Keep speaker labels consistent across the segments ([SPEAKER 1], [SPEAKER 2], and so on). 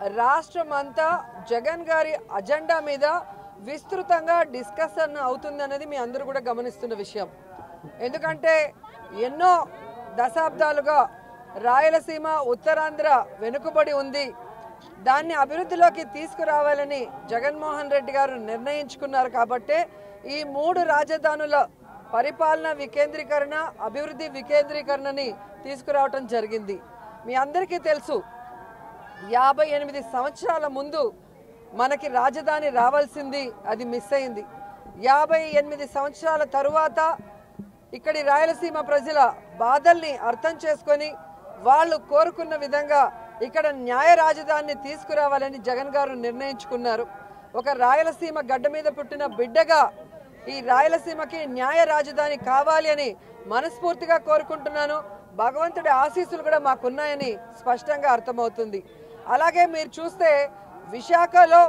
[SPEAKER 1] రాష్ట్రమంతా జగన్ గారి అజెండా మీద విస్తృతంగా డిస్కషన్ అవుతుందనేది మీ అందరూ కూడా గమనిస్తున్న విషయం. ఎందుకంటే ఎన్నో దశాబ్దాలుగా రాయలసీమ ఉత్తరాంధ్ర వెనుకబడి ఉంది, దాన్ని అభివృద్ధిలోకి తీసుకురావాలని జగన్మోహన్ రెడ్డి గారు నిర్ణయించుకున్నారు. కాబట్టి ఈ 3 రాజధానుల పరిపాలన వికేంద్రీకరణ, అభివృద్ధి వికేంద్రీకరణని తీసుకురావటం జరిగింది. మీ అందరికీ తెలుసు, 58 సంవత్సరాల ముందు మనకి రాజధాని రావాల్సింది, అది మిస్ అయింది. 58 సంవత్సరాల తరువాత ఇక్కడి రాయలసీమ ప్రజల బాధల్ని అర్థం చేసుకొని వాళ్ళు కోరుకున్న విధంగా ఇక్కడ న్యాయ రాజధానిని తీసుకురావాలని జగన్ గారు నిర్ణయించుకున్నారు. ఒక రాయలసీమ గడ్డ మీద పుట్టిన బిడ్డగా ఈ రాయలసీమకి న్యాయ రాజధాని కావాలి అని మనస్ఫూర్తిగా కోరుకుంటున్నాను. భగవంతుడి ఆశీస్సులు కూడా మాకున్నాయని స్పష్టంగా అర్థమవుతుంది. అలాగే మీరు చూస్తే విశాఖలో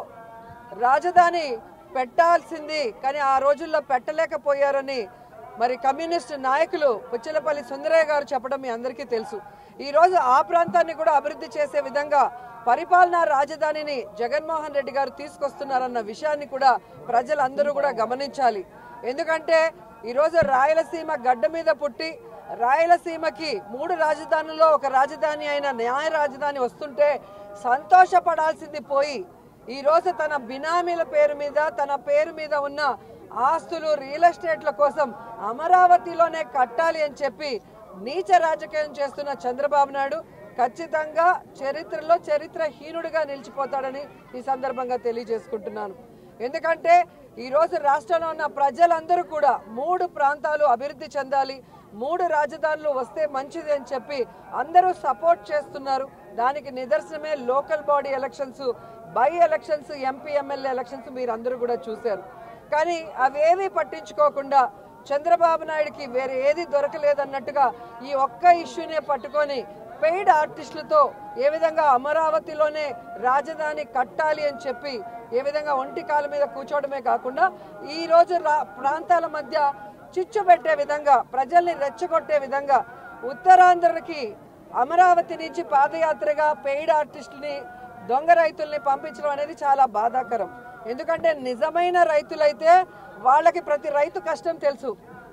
[SPEAKER 1] రాజధాని పెట్టాల్సింది, కానీ ఆ రోజుల్లో పెట్టలేకపోయారని మరి కమ్యూనిస్ట్ నాయకులు పుచ్చలపల్లి సుందరయ్య గారు చెప్పడం మీ అందరికీ తెలుసు. ఈరోజు ఆ ప్రాంతాన్ని కూడా అభివృద్ధి చేసే విధంగా పరిపాలనా రాజధానిని జగన్మోహన్ రెడ్డి గారు తీసుకొస్తున్నారన్న విషయాన్ని కూడా ప్రజలందరూ కూడా గమనించాలి. ఎందుకంటే ఈరోజు రాయలసీమ గడ్డ మీద పుట్టి రాయలసీమకి 3 రాజధానుల్లో ఒక రాజధాని అయిన న్యాయ రాజధాని వస్తుంటే సంతోషపడాల్సింది పోయి ఈరోజు తన బినామీల పేరు మీద, తన పేరు మీద ఉన్న ఆస్తులు, రియల్ ఎస్టేట్ల కోసం అమరావతిలోనే కట్టాలి అని చెప్పి నీచ రాజకీయం చేస్తున్న చంద్రబాబు నాయుడు ఖచ్చితంగా చరిత్రలో చరిత్రహీనుడిగా నిలిచిపోతాడని ఈ సందర్భంగా తెలియజేసుకుంటున్నాను. ఎందుకంటే ఈరోజు రాష్ట్రంలో ఉన్న ప్రజలందరూ కూడా 3 ప్రాంతాలు అభివృద్ధి చెందాలి, 3 రాజధానులు వస్తే మంచిది అని చెప్పి అందరూ సపోర్ట్ చేస్తున్నారు. దానికి నిదర్శనమే local body elections, by elections, MP MLA elections మీరు అందరూ కూడా చూశారు. కానీ అవేమీ పట్టించుకోకుండా చంద్రబాబు నాయుడికి వేరే ఏది దొరకలేదన్నట్టుగా ఈ ఒక్క ఇష్యూనే పట్టుకొని పెయిడ్ ఆర్టిస్టులతో ఏ విధంగా అమరావతిలోనే రాజధాని కట్టాలి అని చెప్పి ఏ విధంగా ఒంటి కాళ్ళ మీద కూర్చోవడమే కాకుండా ఈరోజు ప్రాంతాల మధ్య చిచ్చు పెట్టే విధంగా, ప్రజల్ని రెచ్చగొట్టే విధంగా ఉత్తరాంధ్రకి అమరావతి నుంచి పాదయాత్రగా పెయిడ్ ఆర్టిస్టులని, దొంగ రైతుల్ని పంపించడం అనేది చాలా బాధాకరం. ఎందుకంటే నిజమైన రైతులైతే వాళ్ళకి ప్రతి రైతు కష్టం తెలుసు.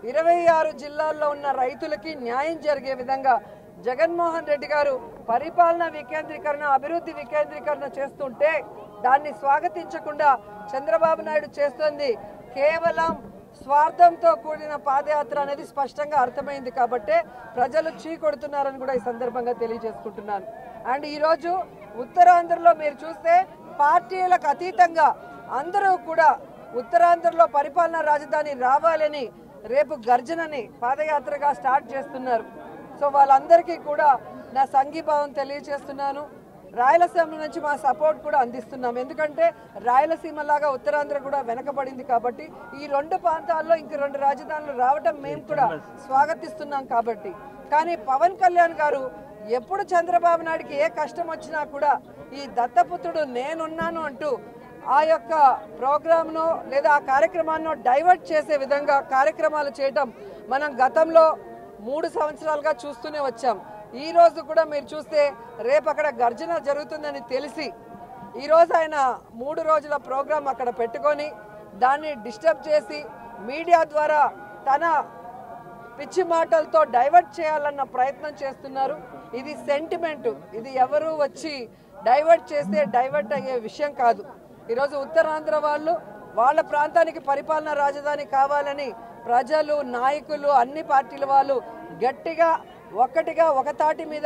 [SPEAKER 1] 26 జిల్లాల్లో ఉన్న రైతులకి న్యాయం జరిగే విధంగా జగన్మోహన్ రెడ్డి గారు పరిపాలన వికేంద్రీకరణ, అభివృద్ధి వికేంద్రీకరణ చేస్తుంటే దాన్ని స్వాగతించకుండా చంద్రబాబు నాయుడు చేస్తుంది కేవలం స్వార్థంతో కూడిన పాదయాత్ర అనేది స్పష్టంగా అర్థమైంది. కాబట్టి ప్రజలు చీకొడుతున్నారని కూడా ఈ సందర్భంగా తెలియజేసుకుంటున్నాను. అండ్ ఈరోజు ఉత్తరాంధ్రలో మీరు చూస్తే పార్టీలకు అతీతంగా అందరూ కూడా ఉత్తరాంధ్రలో పరిపాలనా రాజధాని రావాలని రేపు గర్జనని పాదయాత్రగా స్టార్ట్ చేస్తున్నారు. సో వాళ్ళందరికీ కూడా నా సంఘీభావం తెలియజేస్తున్నాను. రాయలసీమ నుంచి మా సపోర్ట్ కూడా అందిస్తున్నాం. ఎందుకంటే రాయలసీమ లాగా ఉత్తరాంధ్ర కూడా వెనకబడింది కాబట్టి ఈ 2 ప్రాంతాల్లో ఇంక 2 రాజధానులు రావడం మేము కూడా స్వాగతిస్తున్నాం. కాబట్టి కానీ పవన్ కళ్యాణ్ గారు ఎప్పుడు చంద్రబాబు నాయుడికి ఏ కష్టం వచ్చినా కూడా ఈ దత్తపుత్రుడు నేనున్నాను అంటూ ఆ యొక్క ప్రోగ్రామ్ను లేదా ఆ కార్యక్రమాన్ని డైవర్ట్ చేసే విధంగా కార్యక్రమాలు చేయటం మనం గతంలో 3 సంవత్సరాలుగా చూస్తూనే వచ్చాం. ఈ రోజు కూడా మీరు చూస్తే రేపు అక్కడ గర్జన జరుగుతుందని తెలిసి ఈరోజు ఆయన 3 రోజుల ప్రోగ్రాం అక్కడ పెట్టుకొని దాన్ని డిస్టర్బ్ చేసి మీడియా ద్వారా తన పిచ్చి మాటలతో డైవర్ట్ చేయాలన్న ప్రయత్నం చేస్తున్నారు. ఇది సెంటిమెంట్, ఇది ఎవరు వచ్చి డైవర్ట్ చేస్తే డైవర్ట్ అయ్యే విషయం కాదు. ఈరోజు ఉత్తరాంధ్ర వాళ్ళు వాళ్ళ ప్రాంతానికి పరిపాలనా రాజధాని కావాలని ప్రజలు, నాయకులు, అన్ని పార్టీల వాళ్ళు గట్టిగా ఒక్కటిగా ఒక తాటి మీద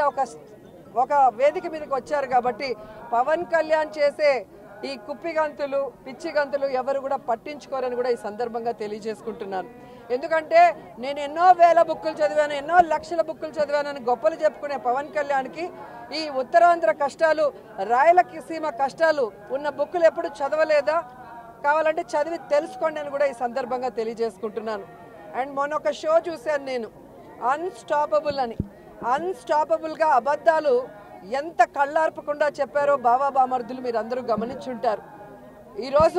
[SPEAKER 1] ఒక వేదిక మీదకి వచ్చారు. కాబట్టి పవన్ కళ్యాణ్ చేసే ఈ కుప్పిగంతులు, పిచ్చిగంతులు ఎవరు కూడా పట్టించుకోరని కూడా ఈ సందర్భంగా తెలియజేసుకుంటున్నాను. ఎందుకంటే నేను ఎన్నో వేల బుక్కులు చదివాను, ఎన్నో లక్షల బుక్కులు చదివానని గొప్పలు చెప్పుకునే పవన్ కళ్యాణ్కి ఈ ఉత్తరాంధ్ర కష్టాలు, రాయలసీమ కష్టాలు ఉన్న బుక్కులు ఎప్పుడు చదవలేదా? కావాలంటే చదివి తెలుసుకోండి అని కూడా ఈ సందర్భంగా తెలియజేసుకుంటున్నాను. అండ్ మొన్న ఒక షో చూశాను నేను, అన్స్టాపబుల్ అని. అన్స్టాపబుల్గా అబద్ధాలు ఎంత కళ్ళార్పకుండా చెప్పారో బావా బామర్దులు మీరు అందరూ గమనించుంటారు. ఈరోజు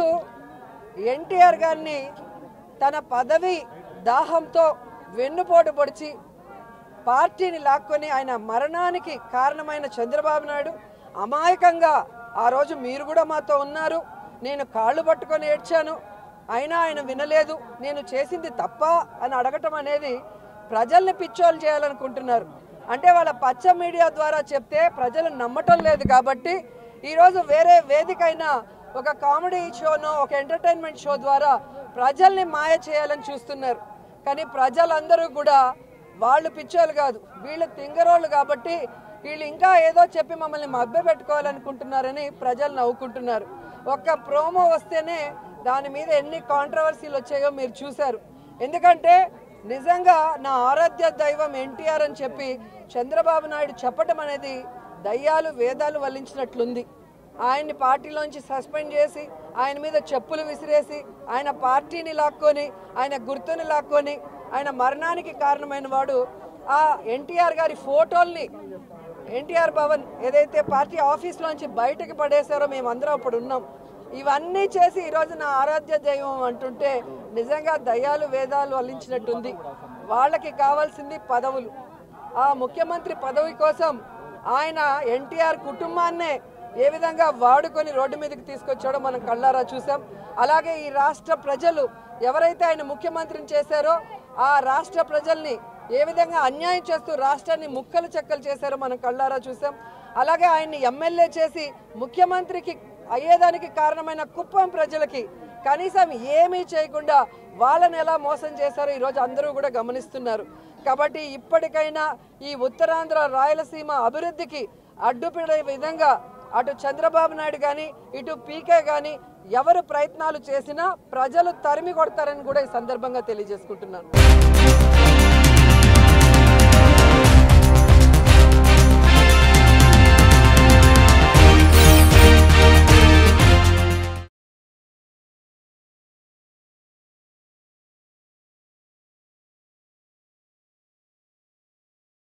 [SPEAKER 1] ఎన్టీఆర్ గారిని తన పదవి దాహంతో వెన్నుపోటు పొడిచి పార్టీని లాక్కొని ఆయన మరణానికి కారణమైన చంద్రబాబు నాయుడు అమాయకంగా ఆ రోజు మీరు కూడా మాతో ఉన్నారు. నేను కాళ్ళు పట్టుకొని ఏడ్చాను, అయినా ఆయన వినలేదు. నేను చేసింది తప్ప అని అడగటం అనేది ప్రజల్ని పిచ్చోలు చేయాలనుకుంటున్నారు. అంటే వాళ్ళ పచ్చ మీడియా ద్వారా చెప్తే ప్రజలు నమ్మటం లేదు కాబట్టి ఈరోజు వేరే వేదికైనా ఒక కామెడీ షోనో ఒక ఎంటర్టైన్మెంట్ షో ద్వారా ప్రజల్ని మాయ చేయాలని చూస్తున్నారు. కానీ ప్రజలందరూ కూడా వాళ్ళు పిచ్చోళ్ళు కాదు, వీళ్ళు తింగరోళ్ళు కాబట్టి వీళ్ళు ఇంకా ఏదో చెప్పి మమ్మల్ని మభ్యపెట్టుకోవాలనుకుంటున్నారని ప్రజలు నవ్వుకుంటున్నారు. ఒక్క ప్రోమో వస్తేనే దాని మీద ఎన్ని కాంట్రవర్సీలు వచ్చాయో మీరు చూశారు. ఎందుకంటే నిజంగా నా ఆరాధ్య దైవం ఎన్టీఆర్ అని చెప్పి చంద్రబాబు నాయుడు చెప్పటం అనేది దయ్యాలు వేదాలు వల్లించినట్లుంది. ఆయన్ని పార్టీలోంచి సస్పెండ్ చేసి ఆయన మీద చెప్పులు విసిరేసి ఆయన పార్టీని లాక్కొని ఆయన గుర్తుని లాక్కొని ఆయన మరణానికి కారణమైన వాడు ఆ ఎన్టీఆర్ గారి ఫోటోల్ని ఎన్టీఆర్ భవన్ ఏదైతే పార్టీ ఆఫీస్లోంచి బయటకు పడేశారో మేమందరం అప్పుడు ఉన్నాం. ఇవన్నీ చేసి ఈరోజు నా ఆరాధ్య దైవం అంటుంటే నిజంగా దయ్యాలు వేదాలు వల్లించినట్టుంది. వాళ్ళకి కావాల్సింది పదవులు. ఆ ముఖ్యమంత్రి పదవి కోసం ఆయన ఎన్టీఆర్ కుటుంబాన్నే ఏ విధంగా వాడుకొని రోడ్డు మీదకి తీసుకొచ్చాడో మనం కళ్ళారా చూసాం. అలాగే ఈ రాష్ట్ర ప్రజలు ఎవరైతే ఆయన ముఖ్యమంత్రిని చేశారో ఆ రాష్ట్ర ప్రజల్ని ఏ విధంగా అన్యాయం చేస్తూ రాష్ట్రాన్ని ముక్కలు చెక్కలు చేశారో మనం కళ్ళారా చూసాం. అలాగే ఆయన్ని ఎమ్మెల్యే చేసి ముఖ్యమంత్రికి అయ్యేదానికి కారణమైన కుప్పం ప్రజలకి కనీసం ఏమీ చేయకుండా వాళ్ళని ఎలా మోసం చేశారో ఈరోజు అందరూ కూడా గమనిస్తున్నారు. కాబట్టి ఇప్పటికైనా ఈ ఉత్తరాంధ్ర రాయలసీమ అభివృద్ధికి అడ్డుపడే విధంగా అటు చంద్రబాబు నాయుడు కానీ ఇటు పీకే కానీ ఎవరు ప్రయత్నాలు చేసినా ప్రజలు తరిమి కొడతారని కూడా ఈ సందర్భంగా తెలియజేసుకుంటున్నాను.